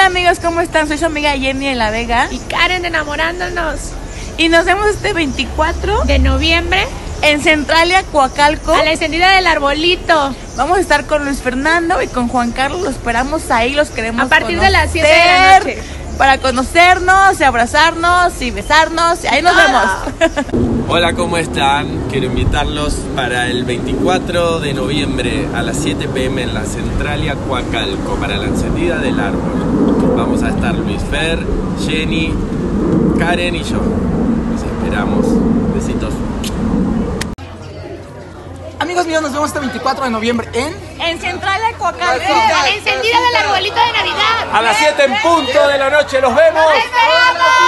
Hola amigos, ¿cómo están? Soy su amiga Jenny de la Vega y Karen enamorándonos. Y nos vemos este 24 de noviembre en Centralia, Coacalco, a la encendida del arbolito. Vamos a estar con Luis Fernando y con Juan Carlos. Los esperamos ahí, los queremos a partir conocer, de las 7 de la noche para conocernos y abrazarnos y besarnos y ahí nos vemos. Hola, ¿cómo están? Quiero invitarlos para el 24 de noviembre a las 7 p.m. en la Centralia, Coacalco, para la encendida del árbol. Vamos a estar Luis Fer, Jenny, Karen y yo. Los esperamos. Besitos. Amigos míos, nos vemos este 24 de noviembre en Centralia, Coacalco, a la encendida del arbolito de Navidad. A las 7 en punto de la noche, los vemos. ¡Nos esperamos!